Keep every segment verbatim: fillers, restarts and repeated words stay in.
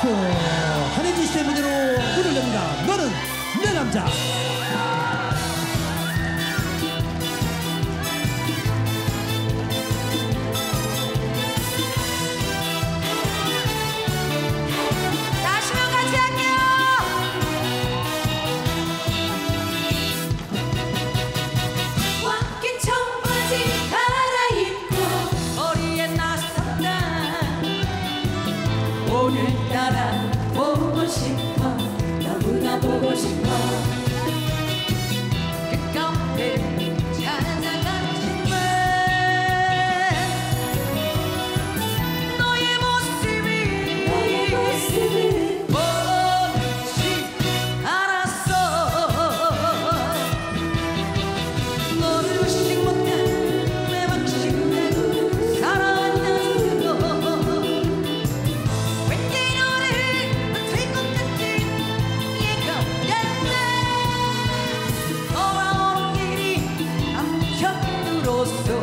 한혜진 씨의 무대로 문을 엽니다. 너는 내 남자. 다시면 같이 할게요. 왕긴 청바지 갈아입고 거리에 나섰다. 오늘따라 보고 싶어, 너무나 보고 싶어. 그 카페를 찾아갔지만 너의 모습이 너의 모습이 보이지 않았어. 너를 의식 못한 내 방식대로 살아왔는데도 왠지 너를 될 것 같은 예감 때문에 돌아오는 길이 남편으로서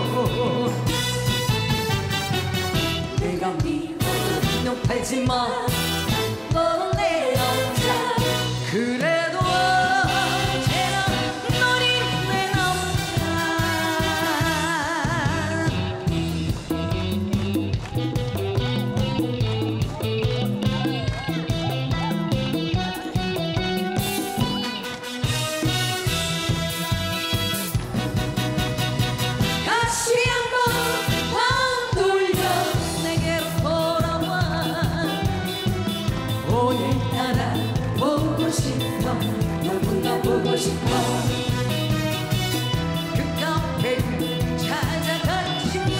내가 미워도 욕하지마. 너는 내 남자. 그래도 언제나 너는 내 남자. 다시 한번 마음 돌려 내게로 돌아와. 오늘따라 보고 싶어, 너무나 보고 싶어. 그 카페를 찾아갔지만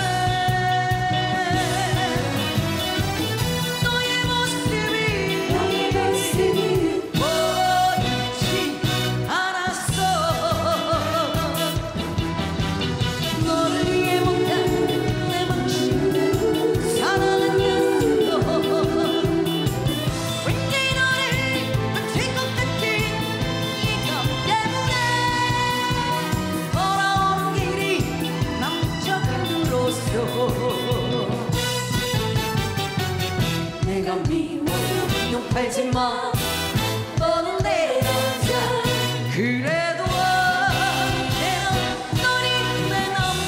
너의 모습이 너의 모습이 보이지 않았어. 너를 위해 못한 내 방식대로 살아갔는데도 왠지 너를 될 것 같은 예감 때문에 돌아오는 길이 남편으로서 내가 미워도 욕하지마. 너는 내 남자. 그래도 언제나 너는 내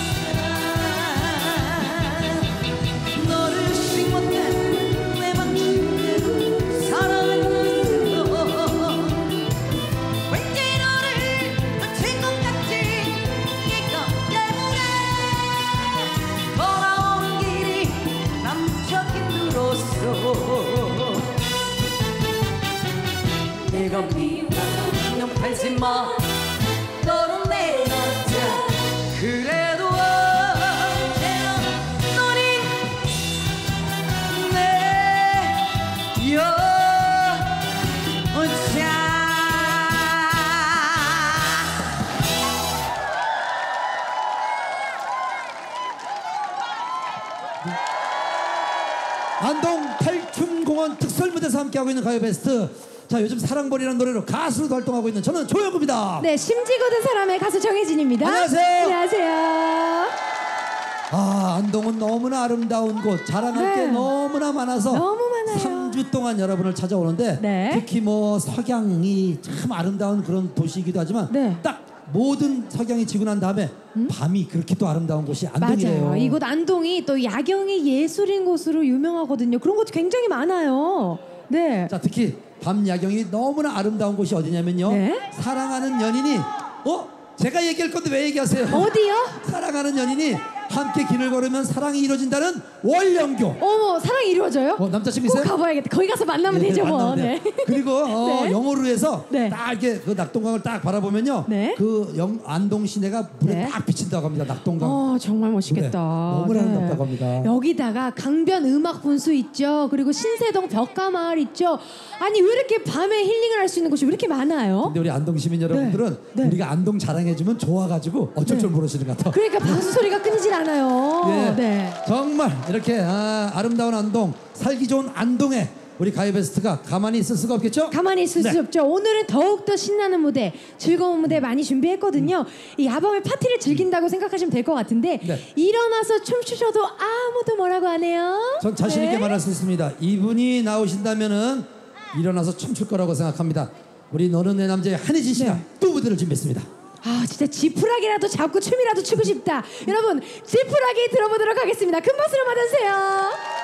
남자. 너를 의식 못한 내 방식대로 살아갔는데도 왠지 너를 될 것 같은 예감 때문에 돌아오는 길이 남편으로서 내가 미워도 욕하지마. 너는 내 남자. 그래도 언제나 너는 내 여자. 안동 탈춤공원 특설무대에서 함께하고 있는 가요베스트. 자, 요즘 사랑벌이라는 노래로 가수로도 활동하고 있는 저는 조영구입니다. 네, 심지 굳은 사람의 가수 정혜진입니다. 안녕하세요. 안녕하세요. 아, 안동은 너무나 아름다운 곳, 자랑할 게 네. 너무나 많아서 너무 많아요. 삼 주 동안 여러분을 찾아오는데 네. 특히 뭐 석양이 참 아름다운 그런 도시이기도 하지만 네. 딱 모든 석양이 지고 난 다음에 음? 밤이 그렇게 또 아름다운 곳이 안동이래요. 맞아요. 이곳 안동이 또 야경이 예술인 곳으로 유명하거든요. 그런 곳이 굉장히 많아요. 네. 자, 특히 밤 야경이 너무나 아름다운 곳이 어디냐면요. 네. 사랑하는 연인이 어? 제가 얘기할 건데 왜 얘기하세요? 어디요? 사랑하는 연인이 함께 길을 걸으면 사랑이 이루어진다는 월령교. 어머, 사랑이 이루어져요? 어, 남자친구 꼭 있어요? 가봐야겠다. 거기 가서 만나면 네, 되죠, 뭐. 만나면 네. 돼요. 그리고 어, 네. 영어로 해서 네. 딱 이렇게 그 낙동강을 딱 바라보면요. 네. 그 영, 안동 시내가 물에 네. 딱 비친다고 합니다. 낙동강. 어, 정말 멋있겠다. 네, 너무나 아름답다고 합니다. 여기다가 강변 음악 분수 있죠. 그리고 신세동 벽가마을 있죠. 아니, 왜 이렇게 밤에 힐링을 할 수 있는 곳이 왜 이렇게 많아요? 근데 우리 안동 시민 여러분들은 네. 우리가 안동 자랑해주면 좋아가지고 어쩔 네. 줄 모르시는 것 같아. 그러니까 박수 소리가 끊이질 않아요. 예, 네. 정말 이렇게 아, 아름다운 안동, 살기 좋은 안동에 우리 가요베스트가 가만히 있을 수가 없겠죠? 가만히 있을 네. 수 없죠. 오늘은 더욱더 신나는 무대, 즐거운 무대 많이 준비했거든요. 이 야밤의 파티를 즐긴다고 생각하시면 될 것 같은데 네. 일어나서 춤추셔도 아무도 뭐라고 안 해요. 전 자신 있게 네. 말할 수 있습니다. 이분이 나오신다면은 일어나서 춤출 거라고 생각합니다. 우리 너는 내 남자의 한혜진 씨가 네. 또 무대를 준비했습니다. 아 진짜 지푸라기라도 잡고 춤이라도 추고 싶다. 여러분 지푸라기 들어보도록 하겠습니다. 큰 박수로 맞아주세요.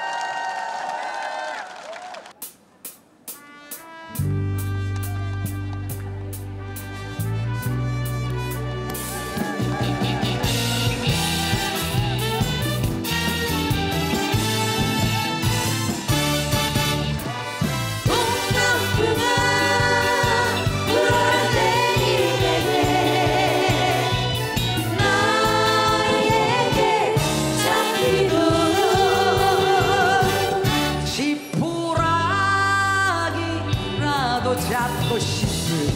잡고 싶은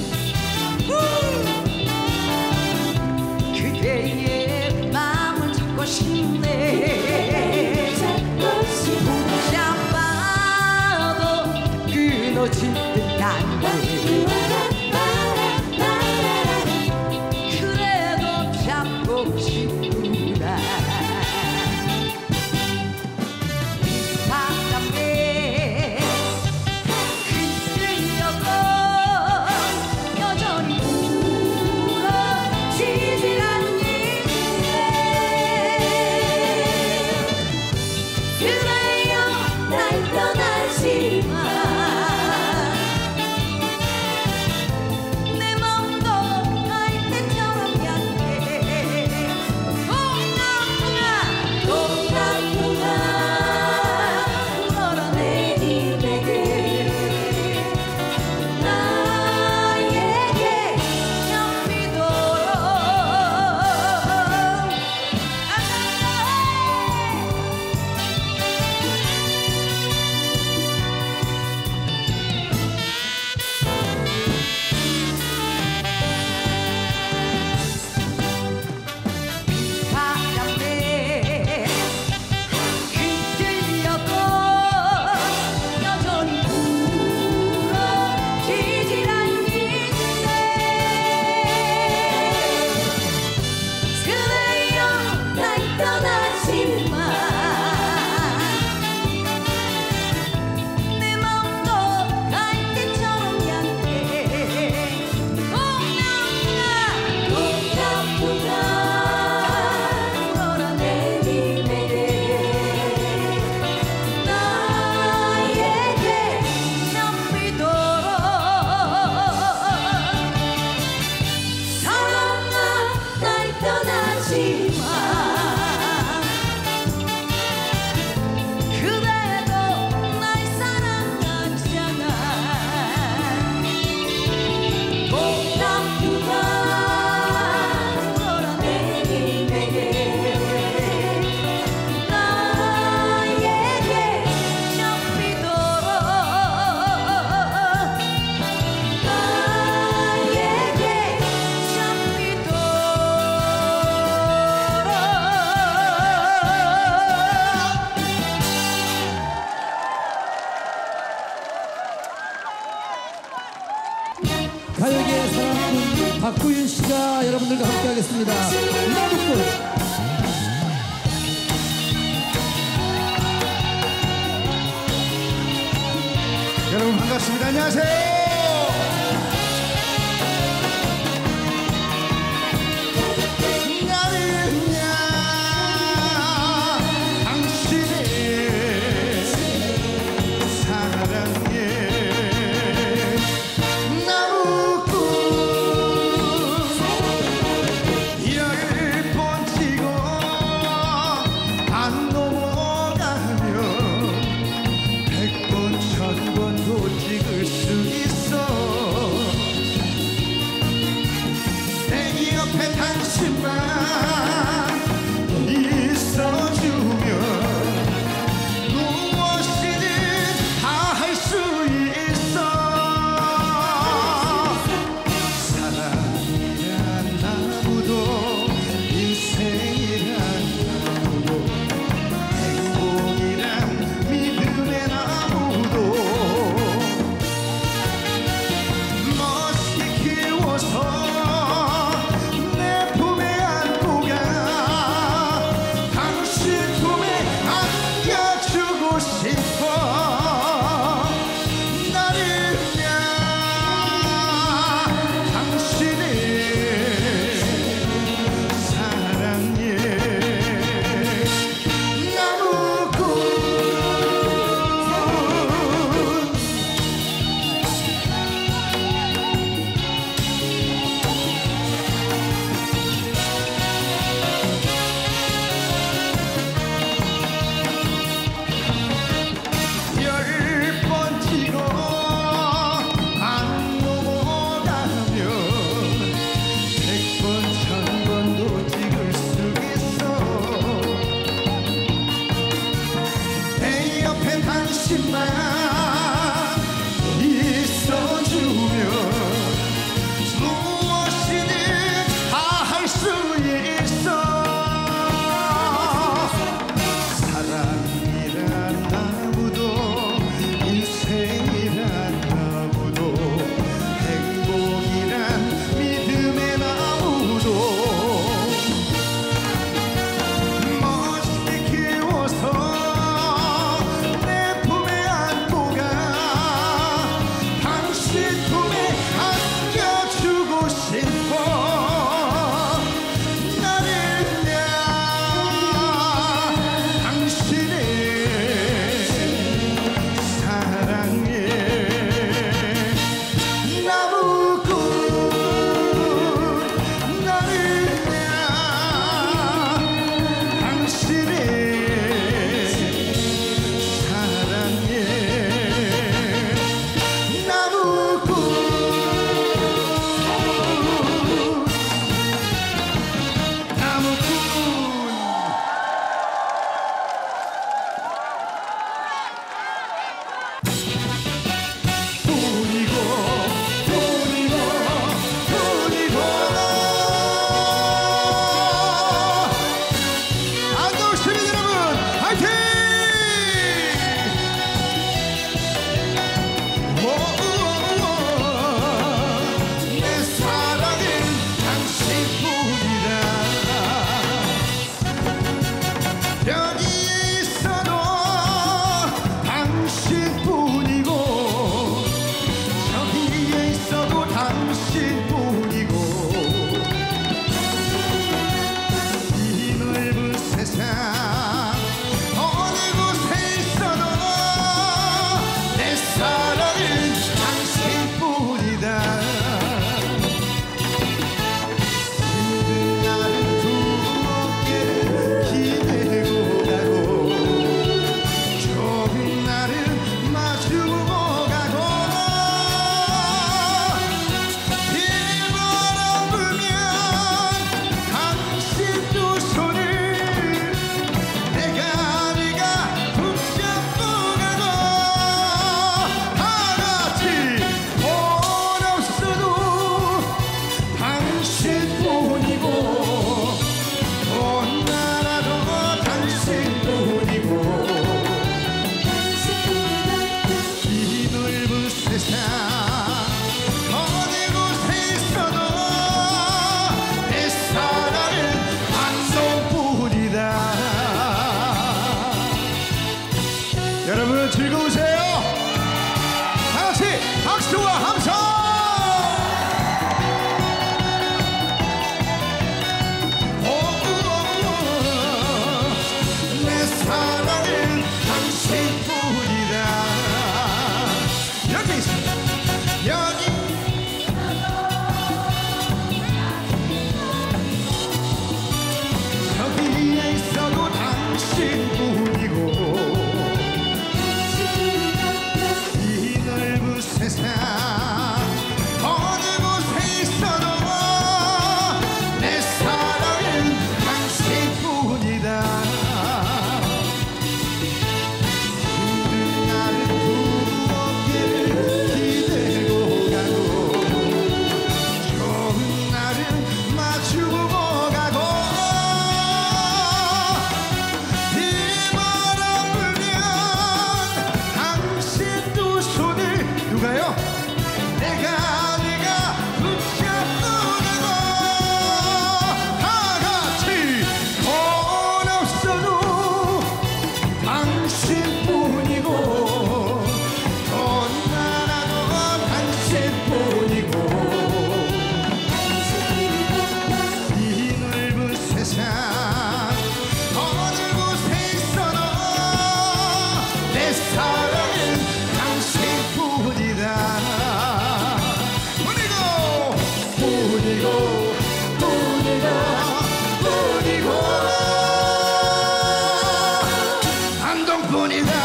그대의 마음을 잡고 싶네. 잡아도 끊어질 듯한 그래도 잡고 싶구나. 바람에 흔들려도 여전히 울어지질 않는데 그래요 날 떠나지마. 내 맘도 알 때처럼 약해. 동남풍아 동남풍아 울어라 내일에게 나에게 잠비도록. 바람에 흔들려도 여전히 울어지질 않는데 그래요 날 떠나지마. 내 맘도 갈 때처럼 약해. 동남풍아 동남풍아 울어라 내일에게 나에게 잠비도록. 사랑아 날 떠나지마. 그래도 날 사랑하잖아. 동남풍아 울어라 내일에게 나에게 잠비도록. 나에게 잠비도록. 가요계의 사랑꾼 박구윤 씨가 여러분들과 함께하겠습니다. 나무꾼. 여러분 반갑습니다. 안녕하세요. 나는야 당신의 사랑에 나무꾼 열 번지고 안 넘어가면 백 번 천 번도 찍을 수 있어. 여기에 있어도 당신뿐이고 저기에 있어도 당신뿐이고 이 넓은 세상 어느 곳에 있어도 내 사랑은 당신뿐이다. 힘든 날은 두렵게 기대고 가고 좋은 날은 마주보고 가고 힘을 불면 당신 두 손을 내가 네가 붙잡고 가고 다같이 돈 없어도 당신뿐이고 돈 많아도 당신뿐이고 이 넓은 세상 어느 곳에 있어도 내 사랑은 한동뿐이다. 여러분 즐거우세요? 다같이 박수와 함성! 내 사랑은 당신뿐이다. 여기 있어. 여기 저기에 있어도 당신뿐이고 이 넓은 세상 어느 곳에 있어도 내 사랑은 당신뿐이다. 힘든 날은 두렵게 기대고 가고 좋은 날은 마주보고 가고 비바람 불면 당신 두 손을 누가요? 내가 네가 붙잡고 가고 다같이 돈 없어도 당신뿐이고 돈 많아도 당신뿐이고 이 넓은 세상 어느 곳에 있어도 내 사랑은 당신뿐이다. 뿐이고 뿐이고 뿐이고 뿐이고 안동뿐이다.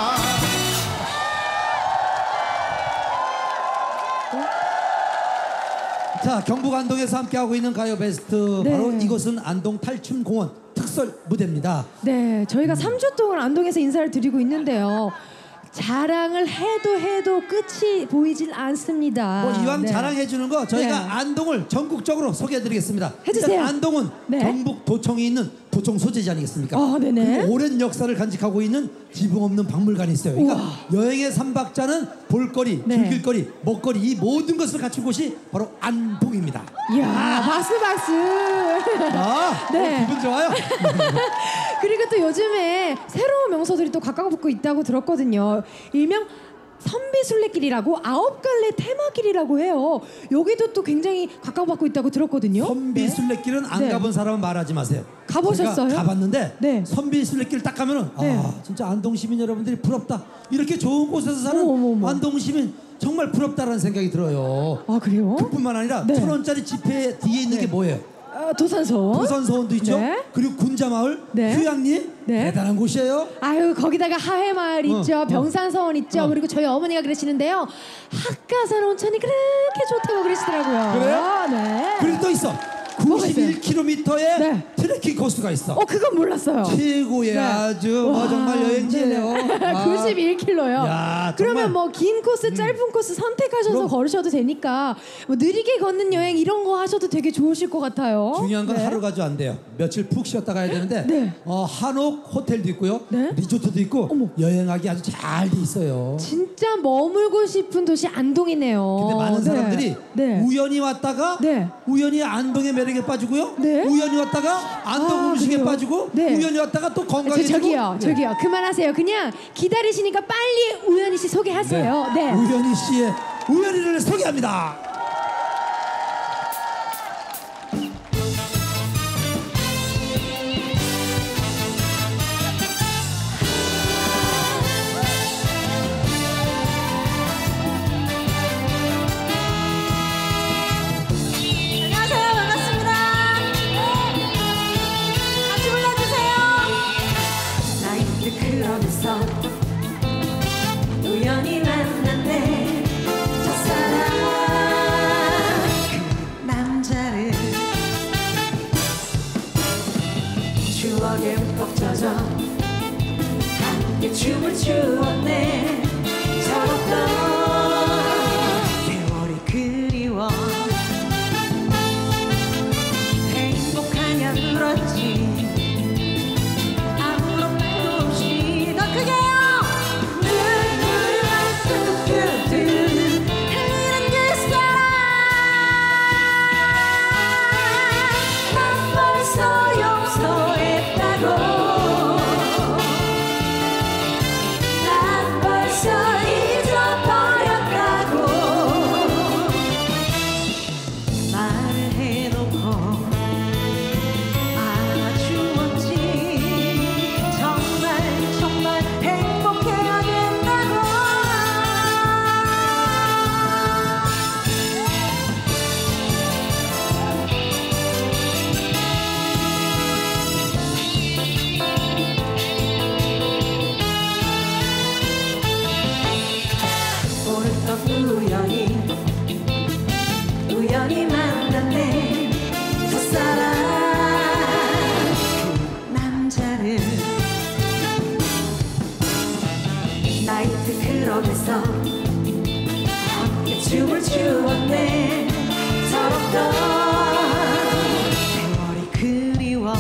자, 경북 안동에서 함께하고 있는 가요 베스트 네. 바로 이곳은 안동 탈춤공원 특설 무대입니다. 네, 저희가 삼 주 동안 안동에서 인사를 드리고 있는데요. 자랑을 해도 해도 끝이 보이질 않습니다. 뭐 이왕 네. 자랑해 주는 거 저희가 네. 안동을 전국적으로 소개해 드리겠습니다. 해주세요. 일단 안동은 네. 경북 도청에 있는 도청 소재지 아니겠습니까? 아, 네네. 그리고 오랜 역사를 간직하고 있는 지붕 없는 박물관이 있어요. 그러니까 우와. 여행의 삼박자는 볼거리, 네. 즐길거리, 먹거리 이 모든 것을 갖춘 곳이 바로 안동입니다. 이야, 박수 박수. 아, 네. 어, 기분 좋아요? 그리고 또 요즘에 새로운 명소들이 또 각광받고 있다고 들었거든요. 일명 선비술래길이라고 아홉 갈래 테마길이라고 해요. 여기도 또 굉장히 각광받고 있다고 들었거든요. 선비술래길은 안 네. 가본 사람은 말하지 마세요. 가보셨어요? 제가 가봤는데 네. 선비술래길 딱 가면은 네. 아 진짜 안동 시민 여러분들이 부럽다. 이렇게 좋은 곳에서 사는 어머, 어머, 어머. 안동 시민 정말 부럽다라는 생각이 들어요. 아, 그래요? 그뿐만 아니라 네. 천 원짜리 지폐 뒤에 있는 게 뭐예요? 아, 도산서원. 도산서원도 있죠. 네. 그리고 군자마을, 네. 휴양림 네. 대단한 곳이에요. 아유, 거기다가 하회마을 어, 있죠. 어. 병산서원 있죠. 어. 그리고 저희 어머니가 그러시는데요. 학가산 온천이 그렇게 좋다고 그러시더라고요. 그래요? 네. 그리고 또 있어. 뭐가 있어요? 구십일 킬로미터의 네. 트레킹 코스가 있어. 어, 그건 몰랐어요. 최고의 네. 아주 뭐 와, 정말 여행지예요. 네. 아. 구십일 킬로미터요. 야, 그러면 정말. 뭐 긴 코스, 짧은 코스 선택하셔서 그럼. 걸으셔도 되니까 뭐 느리게 걷는 여행 이런 거 하셔도 되게 좋으실 것 같아요. 중요한 건 네. 하루 가지고 안 돼요. 며칠 푹 쉬었다 가야 되는데 네. 어, 한옥 호텔도 있고요. 네. 리조트도 있고 어머. 여행하기 아주 잘 돼 있어요. 진짜 머물고 싶은 도시 안동이네요. 근데 많은 네. 사람들이 네. 우연히 왔다가 네. 우연히 안동의 매력을 기다리게 빠지고요. 네. 우연히 왔다가 안동 아, 음식에 그래요? 빠지고 네. 우연히 왔다가 또 저, 건강해지고. 저기요, 네. 저기요. 그만하세요. 그냥 기다리시니까 빨리 우연희 씨 소개하세요. 네. 우연희 씨의 우연히를 소개합니다. 안녕하세요. 반갑습니다. 같이 불러주세요. 나이트 클럽에서 우연히 만났네. 첫사랑 그 남자를 추억에 흠뻑 젖어 함께 춤을 추었네. 저었던 세월이 그리워. 행복하냐 물었지. 아무런 말도 없이 더 크게요. 눈물만 뚝뚝 흘리는 그 사람. 난 벌써 용서했다고. 난 벌써 잊어버렸다고. 말을 해놓고 안아주었지. 정말 정말 행복해야 된다고. 모르던 우연히 우연히 만났네. 첫사랑 그 남자를 나이트 클럽에서 함께 춤을 추었네. 서럽던 세월이 그리워.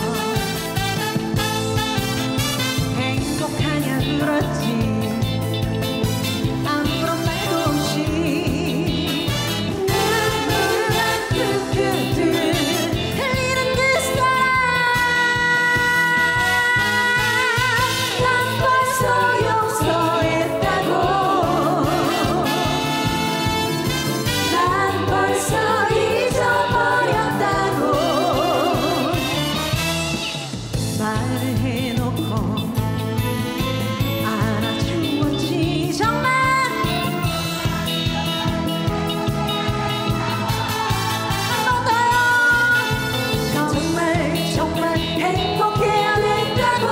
행복하냐 물었지. 아무런 말도 없이 눈물만 뚝뚝 흘리는 그 사람. 난 벌써 용서했다고. 난 벌써 잊어버렸다고. 말을 해놓고 안아주었지. 정말 한 번 더요. 정말 정말 행복해야 된다고.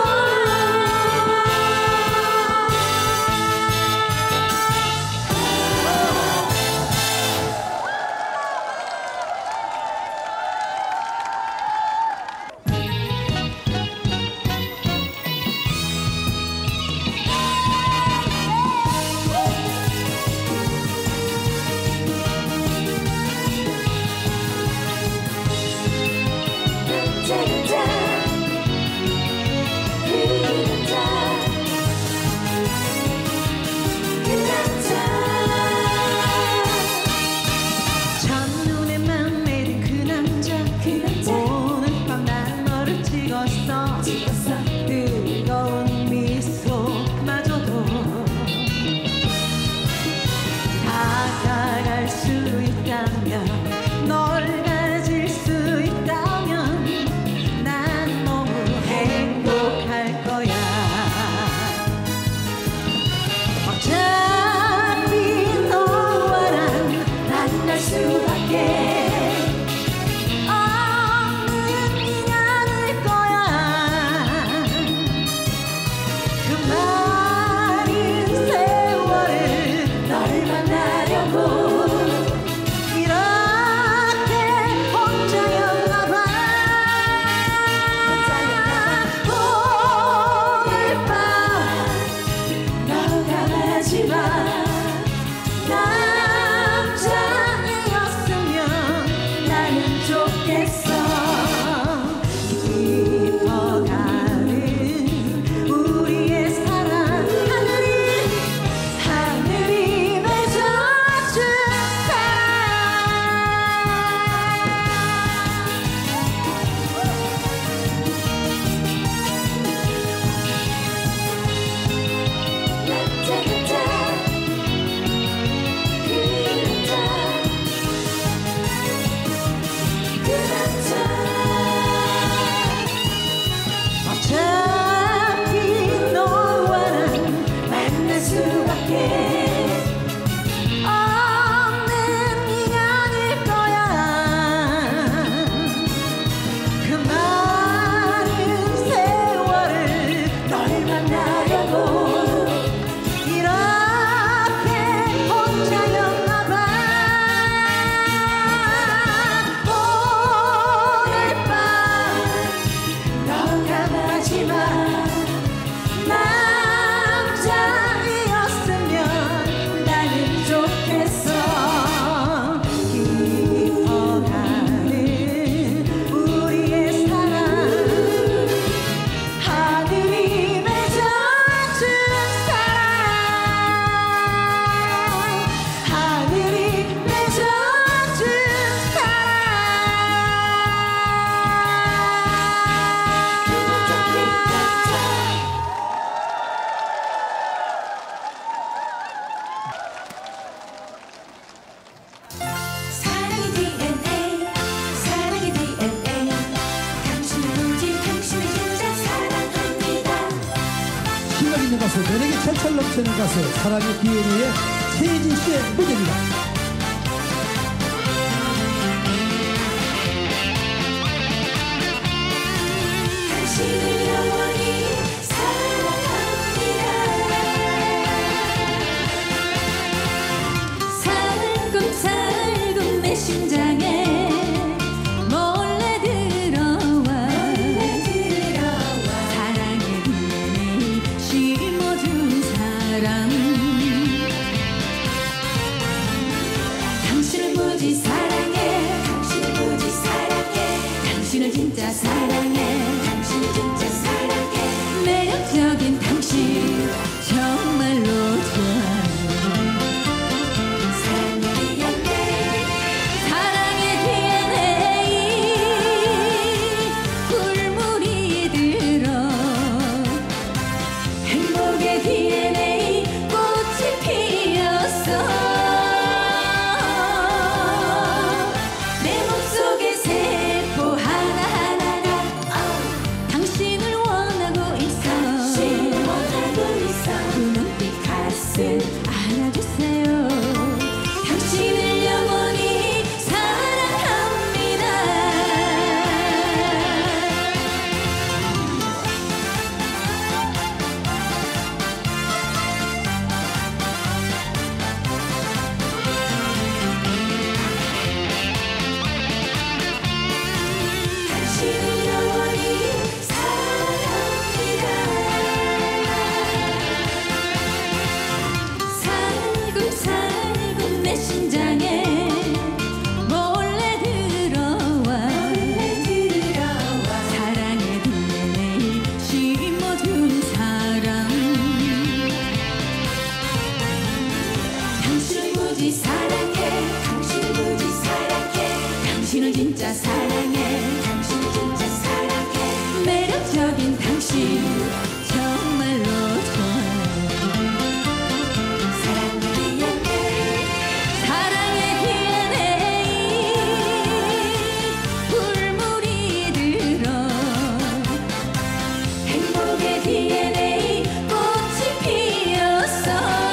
있는 가수, 매력이 찰찰 넘치는 가수, 사랑의 디엔에이의 최혜진 씨의 무대입니다. 당신을 영원히 사랑합니다. 살금살금 내 심장에 몰래 들어와 사랑의 디엔에이 심어준 사람 당신을 무지 사랑해 당신을 무지 사랑해 당신을 진짜 사랑해 당신을 진짜 사랑해 매력적인 당신 정말로 좋아요 사랑의 디엔에이 사랑의 디엔에이 꿀물이 들어 행복의 디엔에이 꽃이 피었어 내 몸속의 세포 하나하나가 어, 당신을 원하고 있어 그 눈빛 가슴 안아주세요 당신을 영원히 사랑합니다 당신을 영원히 사랑합니다 살금살금 내 심장에 몰래 들어와 사랑의 디엔에이 심어준 사람 당신을 무지 사랑해 당신을 무지 사랑해 당신을 진짜 사랑해 당신을 진짜 사랑해 매력적인 당신 정말로 좋아요 사랑의 디엔에이 사랑의 디엔에이 꿀물이 들어 행복의 디엔에이 꽃이 피었어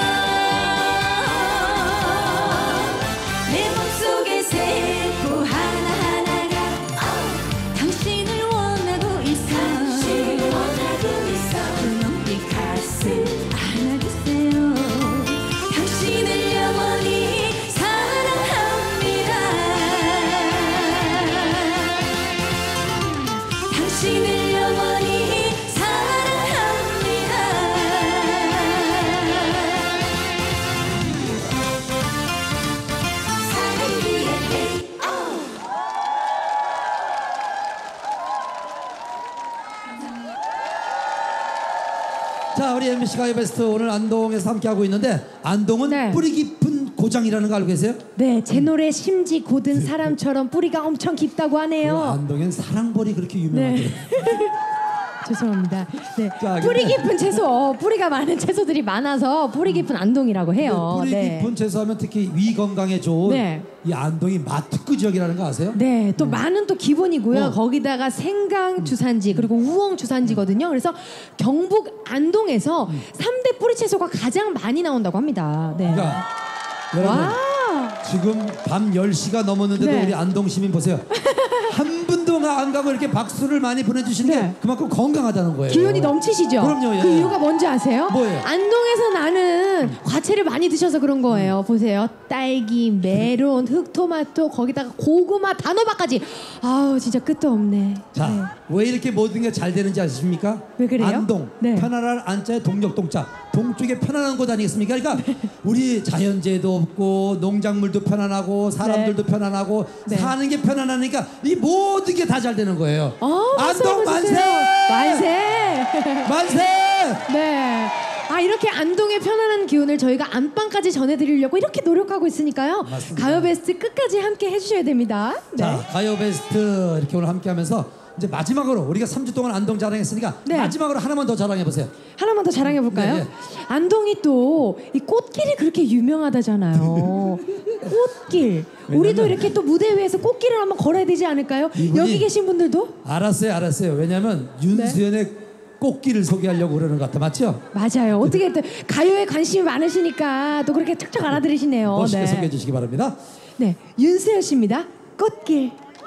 내 몸속의 세포 하나하나가 어, 당신을 원하고 있어 그 눈빛 가슴 안아주세요 당신을 영원히 사랑합니다 당신을 영원히 사랑합니다 사랑의 디엔에이 자, 우리 엠비씨 가요베스트 오늘 안동에서 함께하고 있는데, 안동은 네. 뿌리 깊은 고장이라는 거 알고 계세요? 네, 제 노래 심지 고든 사람처럼 뿌리가 엄청 깊다고 그 하네요. 안동엔 사랑벌이 그렇게 유명하대요. 네. 죄송합니다. 네. 자, 뿌리 근데- 깊은 채소, 뿌리가 많은 채소들이 많아서 뿌리 깊은 안동이라고 해요. 뿌리 네. 깊은 채소하면 특히 위 건강에 좋은 네. 이 안동이 마특구 지역이라는 거 아세요? 네, 또 많은 또 기본이고요. 어. 거기다가 생강 주산지 그리고 우엉 주산지거든요. 그래서 경북 안동에서 삼 대 뿌리 채소가 가장 많이 나온다고 합니다. 네. 그러니까 여러분 와. 지금 밤 열 시가 넘었는데도 네. 우리 안동 시민 보세요. 한 분도 안 가고 이렇게 박수를 많이 보내주시는 게 네. 그만큼 건강하다는 거예요. 기운이 넘치시죠? 그럼요, 예. 그 이유가 뭔지 아세요? 뭐예요? 안동에서 나는 과채를 많이 드셔서 그런 거예요. 보세요. 딸기, 메론, 흑토마토, 거기다가 고구마, 단호박까지. 아우 진짜 끝도 없네. 자, 네. 왜 이렇게 모든 게 잘 되는지 아십니까? 왜 그래요? 안동, 네. 편안한 안자에 동력동자, 동쪽에 편안한 곳 아니겠습니까? 그러니까 우리 자연재해도 없고 농작물도 편안하고 사람들도 편안하고 네. 사는 게 편안하니까 이 모든 게 다 잘 되는 거예요. 어, 안동 만세! 만세! 만세! 네. 아 이렇게 안동의 편안한 기운을 저희가 안방까지 전해드리려고 이렇게 노력하고 있으니까요. 맞습니다. 가요베스트 끝까지 함께 해주셔야 됩니다. 네. 자, 가요베스트 이렇게 오늘 함께하면서 이제 마지막으로 우리가 삼 주 동안 안동 자랑했으니까 네. 마지막으로 하나만 더 자랑해 보세요. 하나만 더 자랑해 볼까요? 네, 네. 안동이 또 이 꽃길이 그렇게 유명하다잖아요. 꽃길. 우리도 이렇게 또 무대 위에서 꽃길을 한번 걸어야 되지 않을까요? 이분이- 여기 계신 분들도 알았어요, 알았어요. 왜냐하면 윤수연의 꽃길을 소개하려고 그러는 것 같아, 맞죠? 맞아요. 어떻게 또 가요에 관심이 많으시니까 또 그렇게 척척 알아들으시네요. 멋있게 네. 소개해 주시기 바랍니다. 네, 윤수연 씨입니다. 꽃길.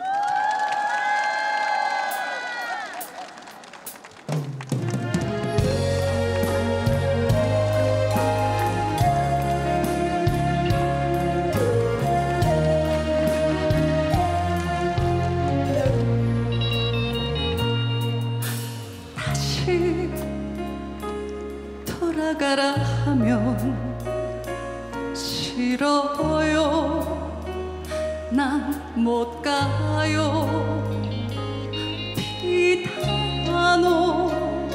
다시 돌아가라 하면 싫어요. 난 못 가요. 비타노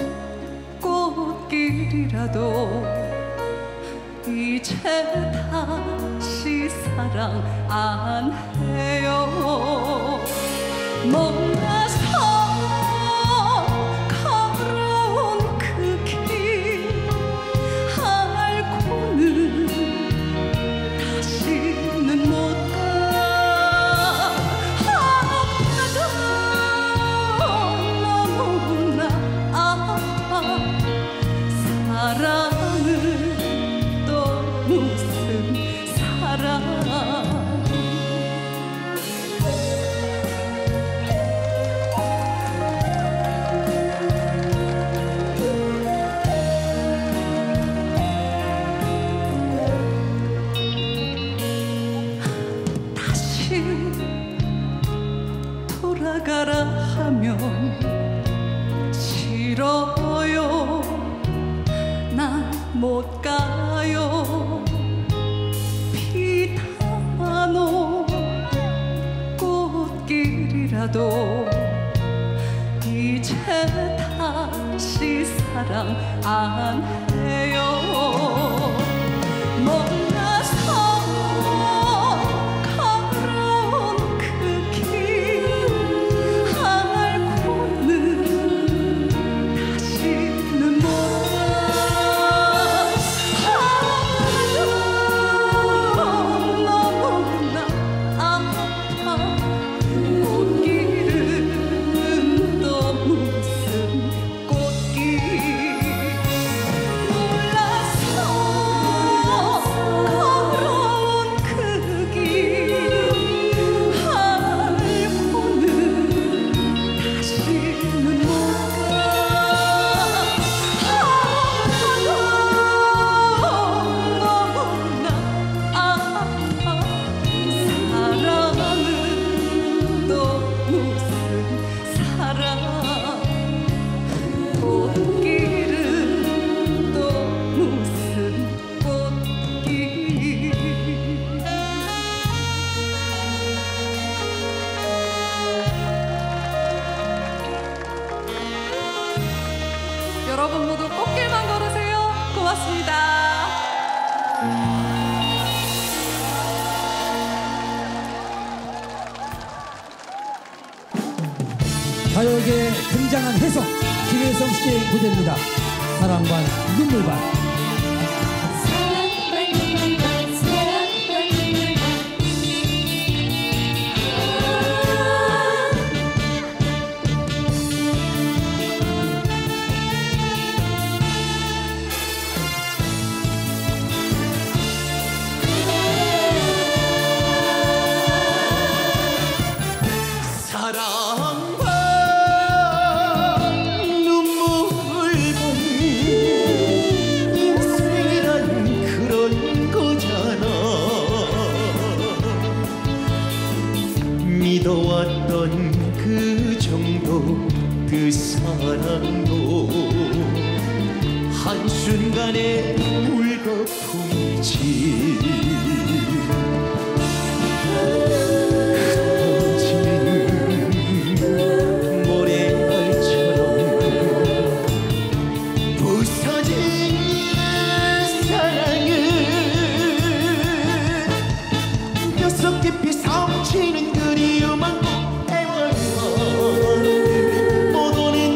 꽃길이라도 이제 다시 사랑 안 해요. 몰라서 걸어온 그 길 알고는 다시는 못 가. 아파도 너무나 아파. 사랑은 또 무슨 사랑. 다시 돌아가라 하면 싫어요. 난 못 가요. 비타노 꽃길이라도 이제 다시 사랑 안 해요. 몰라서 걸어온 그 길 알고는 다시는 못 가. 너무나 아파. 꽃길은 또 무슨 꽃길. 몰라서 걸어온 그 길 알고는 다시는 못 가. 너무나 아파. 사랑은 또 무슨 사랑. 꽃길은 또 무슨 꽃길. 여러분 모두 꽃길만 걸으세요. 고맙습니다. 가요계에 등장한 혜성 김혜성 씨의 무대입니다. 사랑반 눈물반. 사랑만 눈물만 사랑만 눈물만. 사랑과 눈물과 인생이란 그런 거잖아. 믿어왔던 그 정도 그 사랑도 한순간에 물거품이지. 깊이 삼키는 그리움만 애월만 못 오는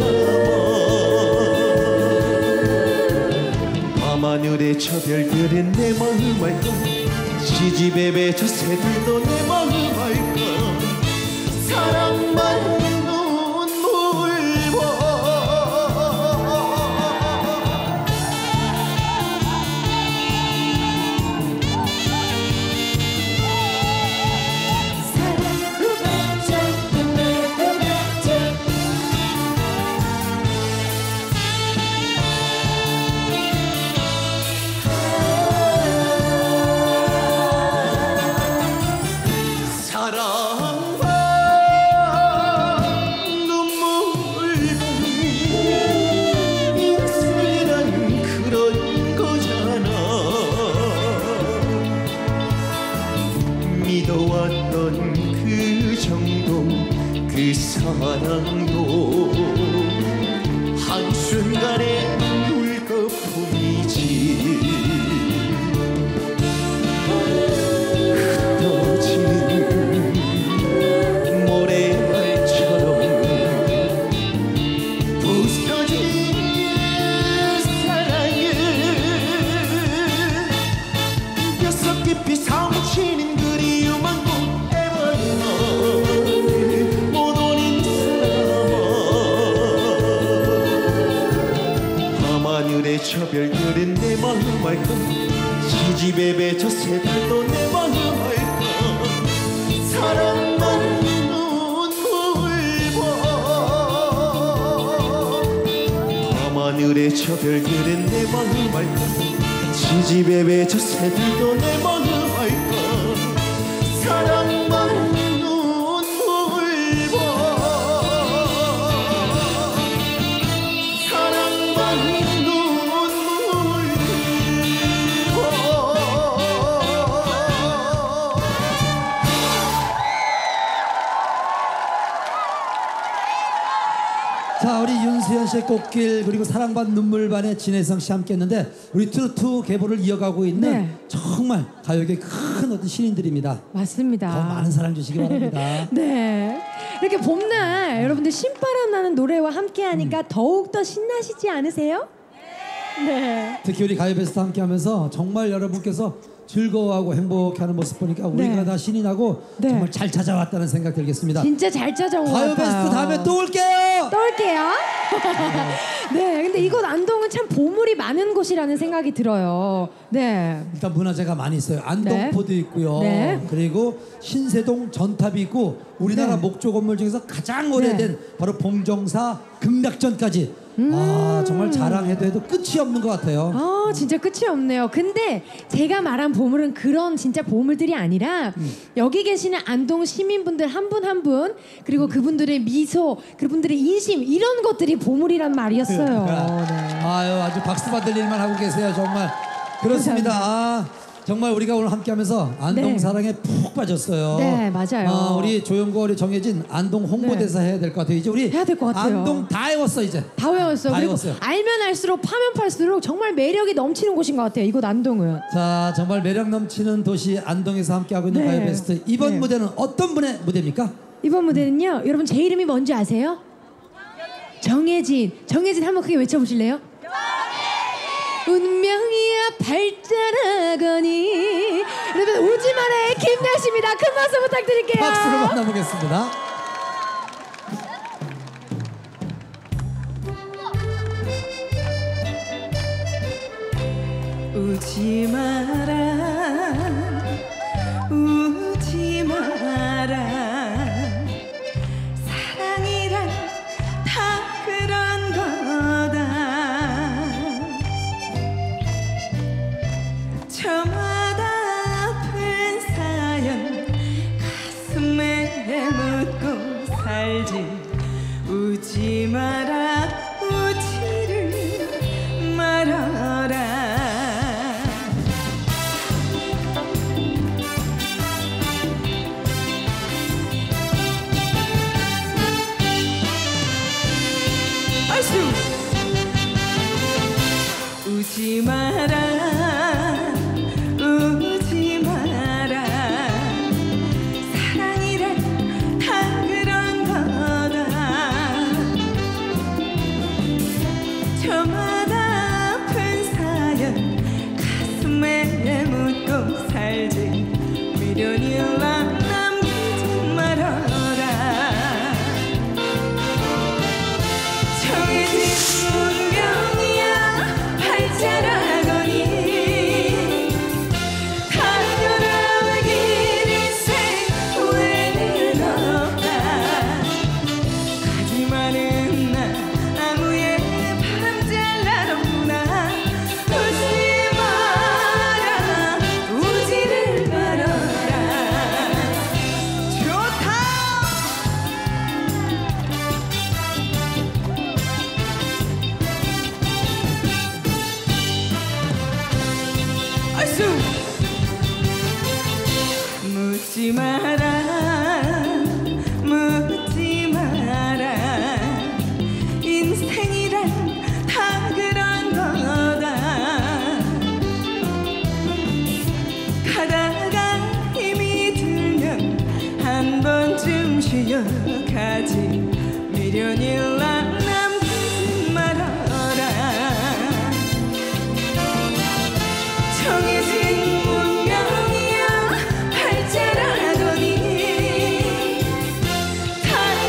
사람아. 밤하늘의 저 별들은 내 마음 알까. 시집에 맺혀 새들도 내 마음 알까. 사랑만 눈물과 밤하늘에 저별들은 내 마음 알까 시집에 배저 새들도 내 마음 알까 사랑만 밤하늘에 저 별들은 내 마음 알까 시집에 배저 새들도 내 마음 알까 사랑만 눈물 봐 사랑만 눈물 봐 자, 우리 윤수현 씨의 꽃길 그리고 사랑반 눈물반의 진혜성 씨 함께했는데 우리 트로트 계보를 이어가고 있는 네. 정말 가요계 큰 어떤 신인들입니다. 맞습니다. 더 많은 사랑 주시기 바랍니다. 네. 이렇게 봄날 여러분들 신바람 나는 노래와 함께하니까 음. 더욱 더 신나시지 않으세요? 네. 특히 우리 가요베스트 함께하면서 정말 여러분께서 즐거워하고 행복해하는 모습 보니까 우리가 네. 다 신이 나고 네. 정말 잘 찾아왔다는 생각 들겠습니다. 진짜 잘 찾아온 것 같아요. 가요베스트 다음에 또 올게요. 또 올게요. 네, 근데 이곳 안동은 참 보물이 많은 곳이라는 생각이 들어요. 네. 일단 문화재가 많이 있어요. 안동포도 있고요. 네. 그리고 신세동 전탑이 있고 우리나라 네. 목조 건물 중에서 가장 오래된 바로 봉정사 극락전까지 아 정말 자랑해도 해도 끝이 없는 것 같아요. 아 진짜 끝이 없네요. 근데 제가 말한 보물은 그런 진짜 보물들이 아니라 음. 여기 계시는 안동 시민분들 한 분 한 분 그리고 그분들의 미소 그분들의 인심 이런 것들이 보물이란 말이었어요. 네. 아유 아주 박수 받을 일만 하고 계세요 정말. 그렇습니다. 아, 정말 우리가 오늘 함께하면서 안동 네. 사랑에 푹 빠졌어요. 네, 맞아요. 아, 우리 조용구 우리 정혜진 안동 홍보대사 해야 될 것 같아요. 이제 우리 해야 될 것 같아요. 안동 다 외웠어 이제. 다 외웠어요. 다 그리고 외웠어요. 알면 알수록 파면 팔수록 정말 매력이 넘치는 곳인 것 같아요. 이곳 안동은. 자 정말 매력 넘치는 도시 안동에서 함께하고 있는 네. 가요베스트 이번 네. 무대는 어떤 분의 무대입니까? 이번 무대는요. 여러분 제 이름이 뭔지 아세요? 정혜진. 정혜진 한번 크게 외쳐보실래요? 운명이야 발자라거니. 여러분 울지마라의 김나씨입니다. 큰 박수 부탁드릴게요. 박수로 만나보겠습니다. 우지 마라 우지 마라 사랑이란 다 그런 거다 저마다 아픈 사연 가슴에 묻고 살지 우지 마라 우지를 말아라 우지 마라 우지 마라 사랑이란 다 그런 거다 저마다 아픈 사연 가슴에 묻고 살지 미련이라 남기지 말아라 정해진 운명이야 발자라거니 달려라 길일세 후회는 없다 가지마는 나 아무의 바람잘라로구나 우지 마라 우지를 말아라 좋다 아이수 묻지 마라 묻지 마라 인생이란 다 그런 거다 가다가 힘이 들면 한 번쯤 쉬어가지 미련일라 남기지 말아라 정해진 운명이야 발자라거니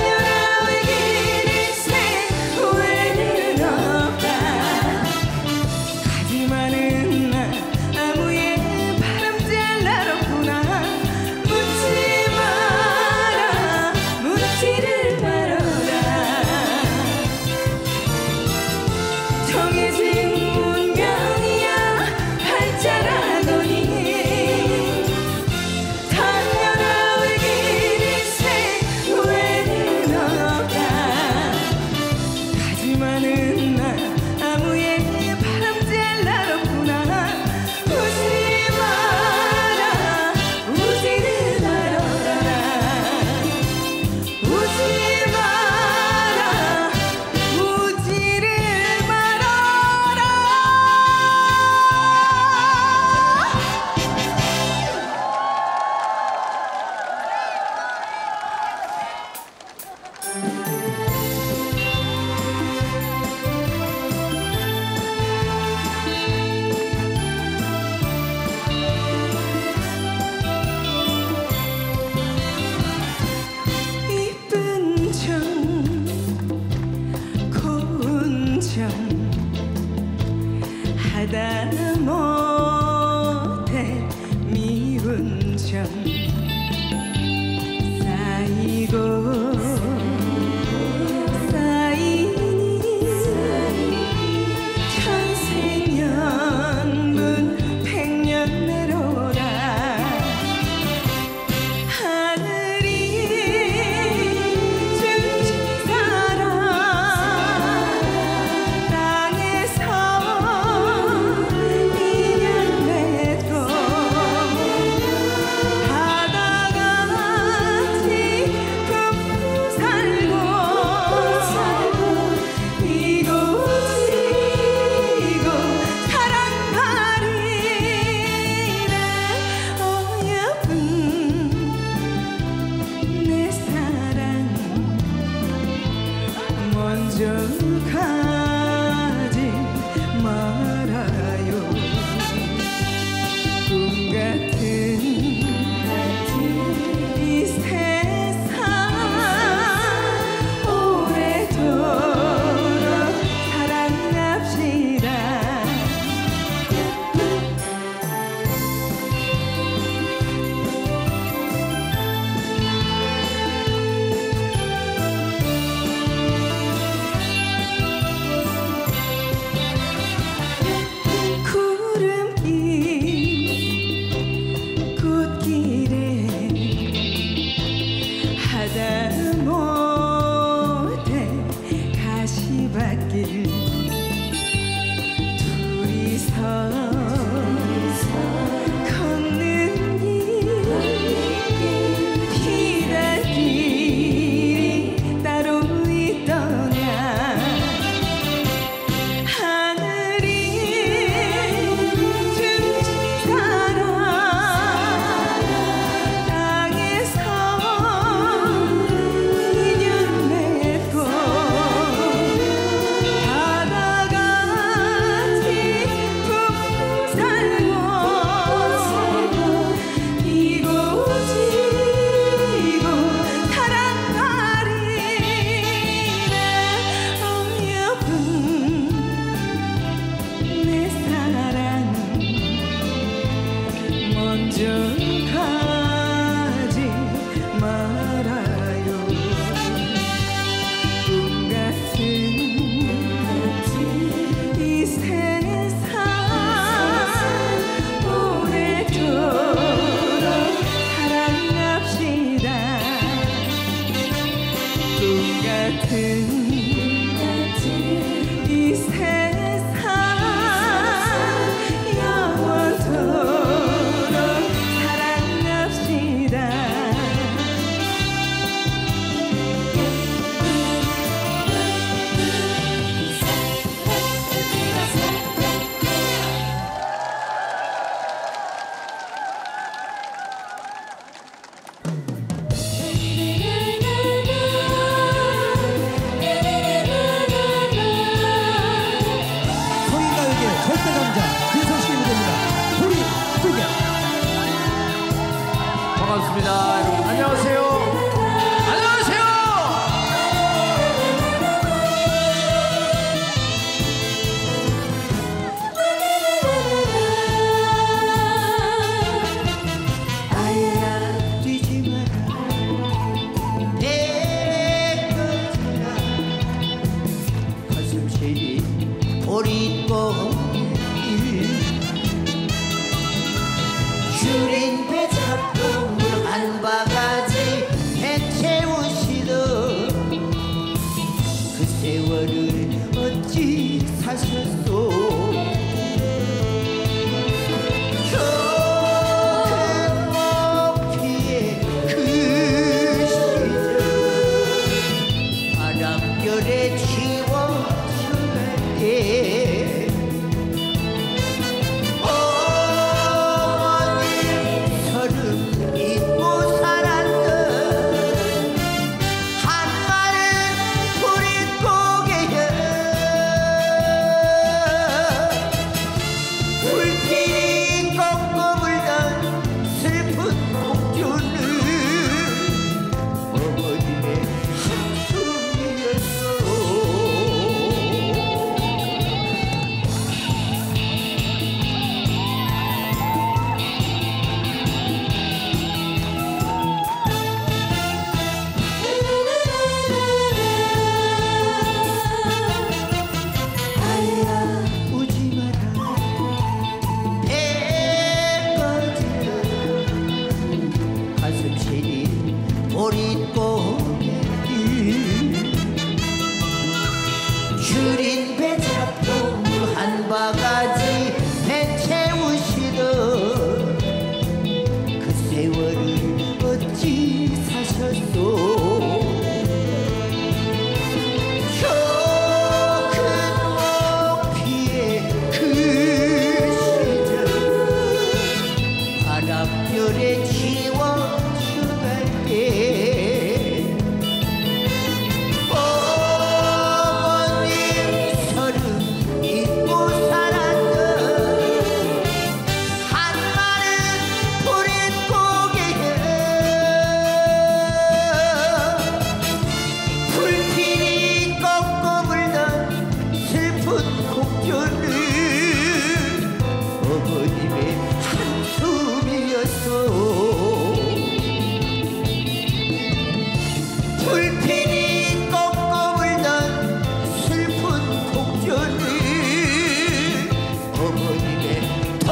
달려라 외길일세 후회는 없다 정해진 운명이야 팔자라더니 당연한 길일세 후회는 없다 가지마는 나무에 바람잘 날았구나 우지 마라 우지를 말아라 우지 마라 우지를 말아라 이쁜 정 고운 정 하다 못해 미운 정 쌓이고 쌓이니 천생연분 백년내로라 하늘이 주신 사랑 땅에서 인연 맺고 바다같이 굽고 살고 이곳이고 사랑하리라 어여쁜 내 사랑 먼저 가지 말아요 꿈 같은 이 세상 오래도록 사랑합시다 구름길 꽃길에 하다 못해 가시밭길 둘이서 걷는 길 피라길이 따로 있더냐 하늘이 주신 사랑 땅에서 인연 맺고 바다같이 굽고 살고 이곳이고 사랑하리라 어여쁜 내 사랑 먼저 가지 말아요 꿈 같은 이 세상 오래도록 사랑합시다 꿈 같은 이 세상 영원토록 사랑 보릿고개 줄인 배 잡고 물 한 바가지 배 채우시던 그 세월을 어찌 사셨소 저 높이의 그 시절 바람결에 지워져갈 때 어머니 서름 잊고 살았던 한마른 보릿고개여 불길이 꺾어 불던 슬픈 곡조는 어머님의 한숨이었어 우지 마라 배 꺼지라 가슴 시린 보릿고개 줄인 배 잡고 물 한 바가지 배 채우시던 그 세월을 어찌 사셨소 저 큰 높이의 그 시절 바람결에 지워져갈 때 어머님 서름 잊고 살았던 한마른 보릿고개여 불길이 꺾어 불던 슬픈 곡조는 어머님의 한숨이었어 불길이 꺾어 불던 슬픈 곡조는 어머님의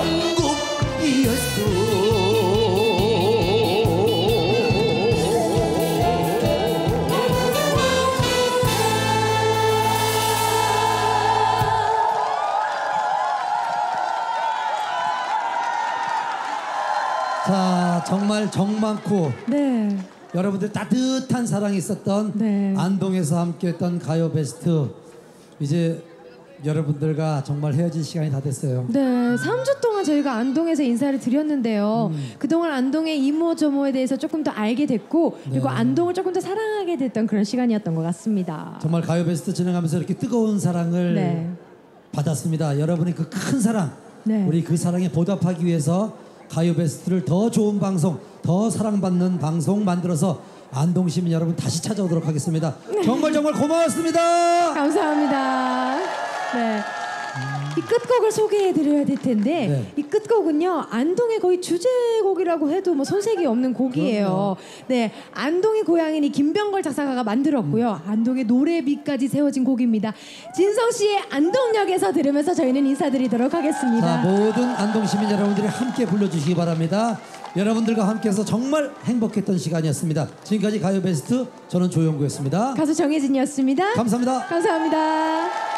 자, 정말 정 많고 네. 여러분들 따뜻한 사랑이 있었던 네. 안동에서 함께했던 가요 베스트. 이제 여러분들과 정말 헤어질 시간이 다 됐어요. 네, 삼 주 동안 저희가 안동에서 인사를 드렸는데요. 음. 그동안 안동의 이모저모에 대해서 조금 더 알게 됐고 그리고 네. 안동을 조금 더 사랑하게 됐던 그런 시간이었던 것 같습니다. 정말 가요 베스트 진행하면서 이렇게 뜨거운 사랑을 네. 받았습니다. 여러분의 그 큰 사랑, 네. 우리 그 사랑에 보답하기 위해서 가요 베스트를 더 좋은 방송, 더 사랑받는 방송 만들어서 안동 시민 여러분 다시 찾아오도록 하겠습니다. 정말 정말 고마웠습니다. 감사합니다. 네. 이 끝곡을 소개해드려야 될 텐데 네. 이 끝곡은요 안동의 거의 주제곡이라고 해도 뭐 손색이 없는 곡이에요. 네, 안동의 고향인 이 김병걸 작사가가 만들었고요. 음. 안동의 노래비까지 세워진 곡입니다. 진성 씨의 안동역에서 들으면서 저희는 인사드리도록 하겠습니다. 자, 모든 안동 시민 여러분들이 함께 불러주시기 바랍니다. 여러분들과 함께해서 정말 행복했던 시간이었습니다. 지금까지 가요 베스트 저는 조용구였습니다. 가수 정혜진이었습니다. 감사합니다. 감사합니다.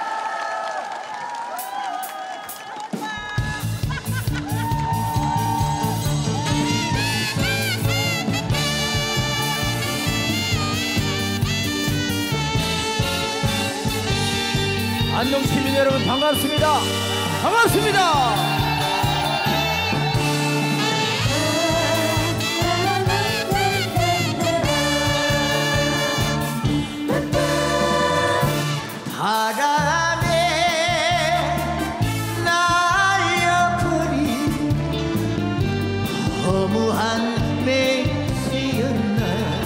안동 시민 여러분 반갑습니다. 반갑습니다. 바람에 날려버린 허무한 맹세였나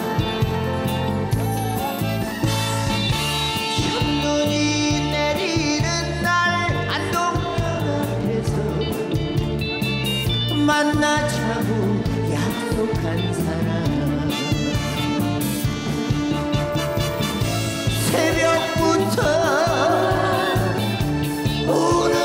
첫눈이 내리는 날 안동역에서 만나자고 약속한 사람 새벽부터 우는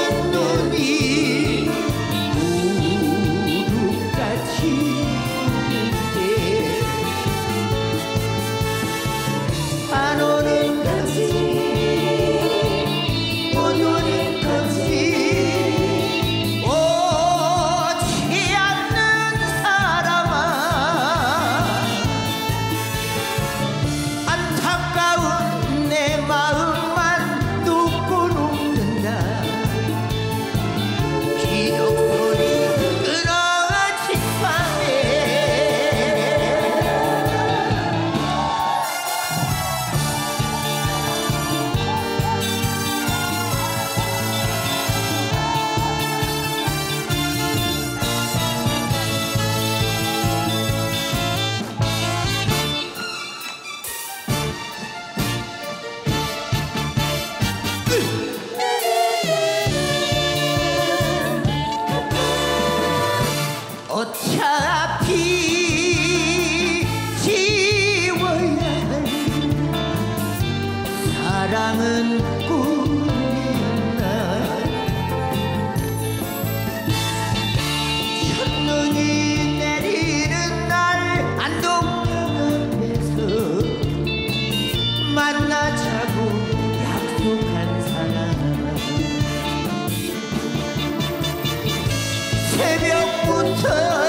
새벽부터